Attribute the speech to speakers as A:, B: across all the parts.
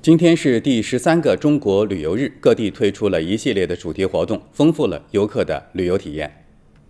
A: 今天是第13个中国旅游日，各地推出了一系列的主题活动，丰富了游客的旅游体验。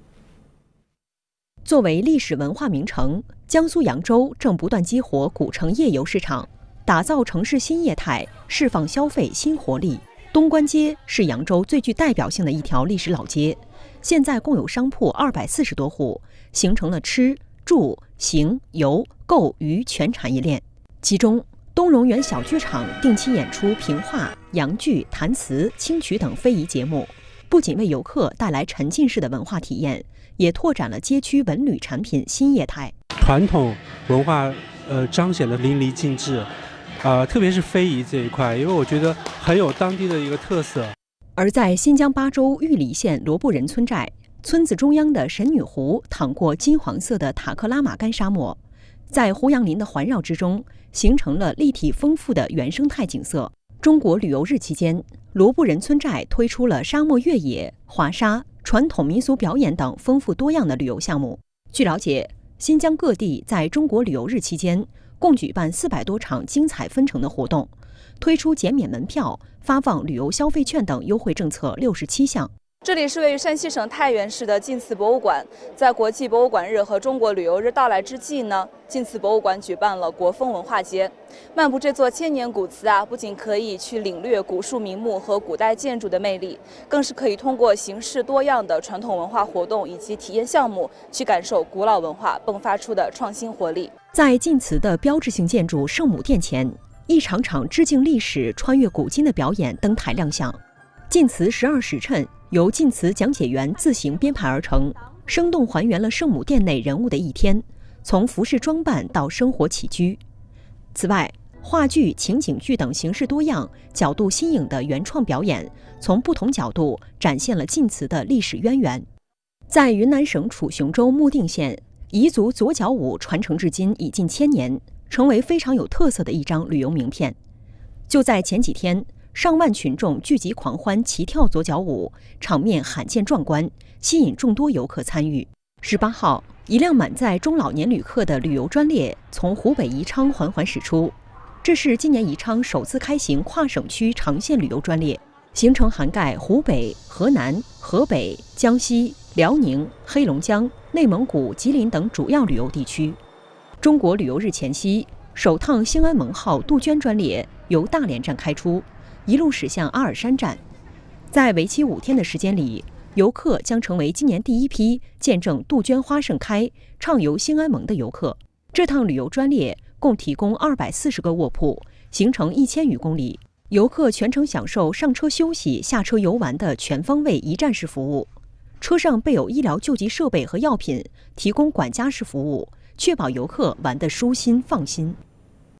B: 作为历史文化名城，江苏扬州正不断激活古城夜游市场，打造城市新业态，释放消费新活力。东关街是扬州最具代表性的一条历史老街，现在共有商铺240多户，形成了吃、住、行、游、购娱全产业链。其中，东荣园小剧场定期演出评话、洋剧、弹词、清曲等非遗节目，不仅为游客带来沉浸式的文化体验，也拓展了街区文旅产品新业态。
C: 传统文化彰显得淋漓尽致，特别是非遗这一块，因为我觉得很有当地的一个特色。
B: 而在新疆巴州玉里县罗布人村寨，村子中央的神女湖淌过金黄色的塔克拉玛干沙漠，在胡杨林的环绕之中，形成了立体丰富的原生态景色。中国旅游日期间，罗布人村寨推出了沙漠越野、滑沙、传统民俗表演等丰富多样的旅游项目。据了解，新疆各地在中国旅游日期间共举办400多场精彩纷呈的活动，推出减免门票、发放旅游消费券等优惠政策67项。
D: 这里是位于山西省太原市的晋祠博物馆。在国际博物馆日和中国旅游日到来之际呢，晋祠博物馆举办了国风文化节。漫步这座千年古祠不仅可以去领略古树名木和古代建筑的魅力，更是可以通过形式多样的传统文化活动以及体验项目，去感受古老文化迸发出的创新活力。
B: 在晋祠的标志性建筑圣母殿前，一场场致敬历史、穿越古今的表演登台亮相。晋祠12时辰由晋祠讲解员自行编排而成，生动还原了圣母殿内人物的一天，从服饰装扮到生活起居。此外，话剧、情景剧等形式多样、角度新颖的原创表演，从不同角度展现了晋祠的历史渊源。在云南省楚雄州穆定县，彝族左脚舞传承至今已近1000年，成为非常有特色的一张旅游名片。就在前几天，上万群众聚集狂欢齐跳左脚舞，场面罕见壮观，吸引众多游客参与。18号，一辆满载中老年旅客的旅游专列从湖北宜昌缓缓驶出，这是今年宜昌首次开行跨省区长线旅游专列，行程涵盖湖北、河南、河北、江西、辽宁、黑龙江、内蒙古、吉林等主要旅游地区。中国旅游日前夕，首趟兴安盟号杜鹃专列由大连站开出，一路驶向阿尔山站。在为期5天的时间里，游客将成为今年第一批见证杜鹃花盛开、畅游兴安盟的游客。这趟旅游专列共提供240个卧铺，行程1000余公里，游客全程享受上车休息、下车游玩的全方位一站式服务。车上备有医疗救济设备和药品，提供管家式服务，确保游客玩得舒心放心。